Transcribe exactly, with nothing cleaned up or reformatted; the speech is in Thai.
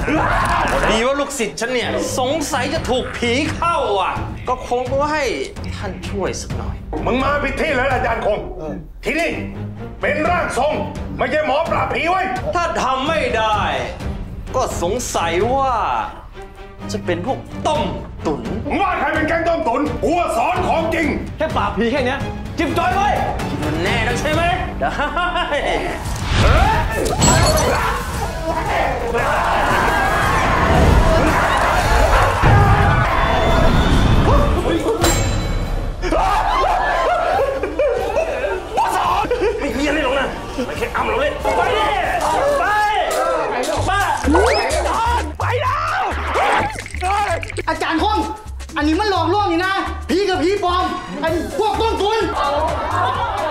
ดีว่าลูกศิษย์ฉันเนี่ยสงสัยจะถูกผีเข้าอ่ะก็คงต้องให้ท่านช่วยสักหน่อยมึงมาผิดที่แล้วอาจารย์คงที่นี่เป็นร่างทรงไม่ใช่หมอปราบผีไว้ถ้าทำไม่ได้ก็สงสัยว่าจะเป็นพวกต้มตุ๋นมึงว่าใครเป็นแก๊งต้มตุ๋นกูสอนของจริงแค่ปราบผีแค่นี้จิ้มจอยไว้มันแน่แล้วใช่ไหมได้ไม่มีอะไรหรอกนะไม่แค่อ้ำเราเล่นไปดิไปป้าไปแล้วอาจารย์คงอันนี้มันหลอกลวงนี่นะผีกับผีปลอมไอ้พวกต้นตุน